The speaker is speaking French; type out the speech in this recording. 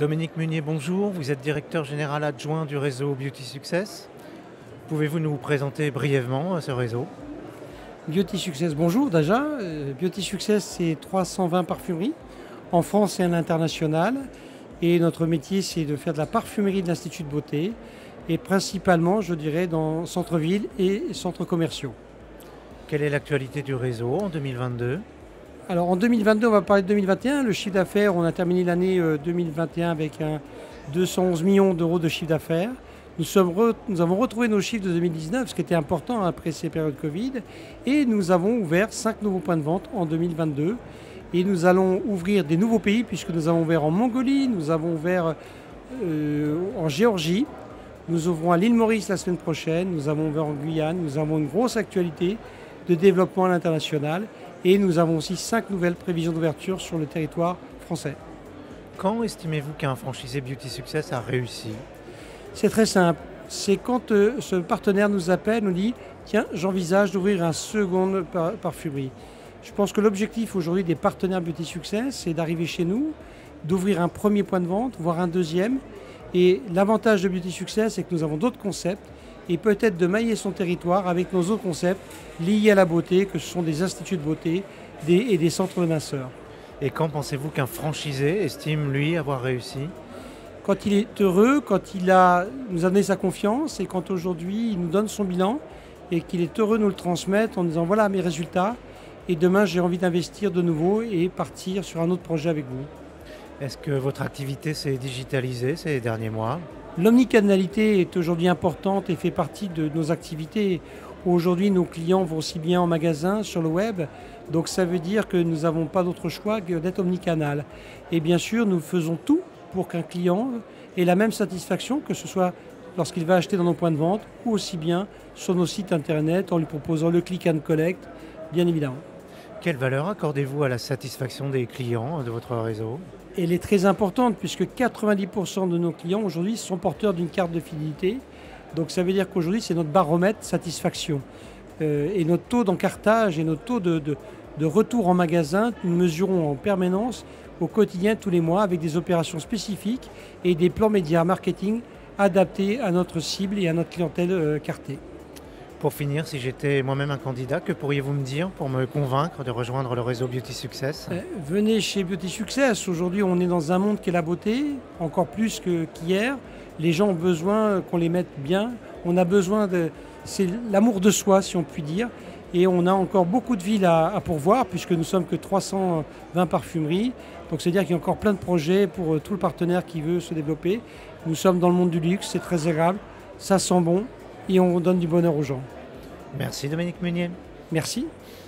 Dominique Munier, bonjour. Vous êtes directeur général adjoint du réseau Beauty Success. Pouvez-vous nous présenter brièvement ce réseau? Beauty Success, bonjour déjà. Beauty Success, c'est 320 parfumeries en France et à l'international. Et notre métier, c'est de faire de la parfumerie de l'Institut de beauté. Et principalement, je dirais, dans centre-ville et centres commerciaux. Quelle est l'actualité du réseau en 2022? Alors en 2022, on va parler de 2021. Le chiffre d'affaires, on a terminé l'année 2021 avec 211 millions d'euros de chiffre d'affaires. Nous avons retrouvé nos chiffres de 2019, ce qui était important après ces périodes Covid. Et nous avons ouvert 5 nouveaux points de vente en 2022. Et nous allons ouvrir des nouveaux pays, puisque nous avons ouvert en Mongolie, nous avons ouvert en Géorgie. Nous ouvrons à l'île Maurice la semaine prochaine, nous avons ouvert en Guyane. Nous avons une grosse actualité de développement à l'international. Et nous avons aussi 5 nouvelles prévisions d'ouverture sur le territoire français. Quand estimez-vous qu'un franchisé Beauty Success a réussi? C'est très simple. C'est quand ce partenaire nous appelle, nous dit « Tiens, j'envisage d'ouvrir un second parfumerie ». Je pense que l'objectif aujourd'hui des partenaires Beauty Success, c'est d'arriver chez nous, d'ouvrir un premier point de vente, voire un deuxième. Et l'avantage de Beauty Success, c'est que nous avons d'autres concepts et peut-être de mailler son territoire avec nos autres concepts liés à la beauté, que ce sont des instituts de beauté et des centres de minceur. Et quand pensez-vous qu'un franchisé estime, lui, avoir réussi? Quand il est heureux, quand nous a donné sa confiance et quand aujourd'hui il nous donne son bilan et qu'il est heureux de nous le transmettre en disant voilà mes résultats et demain j'ai envie d'investir de nouveau et partir sur un autre projet avec vous. Est-ce que votre activité s'est digitalisée ces derniers mois? L'omnicanalité est aujourd'hui importante et fait partie de nos activités. Aujourd'hui, nos clients vont aussi bien en magasin, sur le web. Donc ça veut dire que nous n'avons pas d'autre choix que d'être omnicanal. Et bien sûr, nous faisons tout pour qu'un client ait la même satisfaction, que ce soit lorsqu'il va acheter dans nos points de vente ou aussi bien sur nos sites internet en lui proposant le click and collect, bien évidemment. Quelle valeur accordez-vous à la satisfaction des clients de votre réseau? Elle est très importante puisque 90% de nos clients aujourd'hui sont porteurs d'une carte de fidélité. Donc ça veut dire qu'aujourd'hui c'est notre baromètre satisfaction. Et notre taux d'encartage et notre taux de retour en magasin, nous mesurons en permanence au quotidien tous les mois avec des opérations spécifiques et des plans médias marketing adaptés à notre cible et à notre clientèle cartée. Pour finir, si j'étais moi-même un candidat, que pourriez-vous me dire pour me convaincre de rejoindre le réseau Beauty Success? Venez chez Beauty Success. Aujourd'hui, on est dans un monde qui est la beauté, encore plus qu'hier. Les gens ont besoin qu'on les mette bien. On a besoin c'est l'amour de soi, si on peut dire. Et on a encore beaucoup de villes à pourvoir, puisque nous sommes que 320 parfumeries. Donc c'est-à-dire qu'il y a encore plein de projets pour tout le partenaire qui veut se développer. Nous sommes dans le monde du luxe, c'est très agréable, ça sent bon et on donne du bonheur aux gens. Merci Dominique Munier. Merci.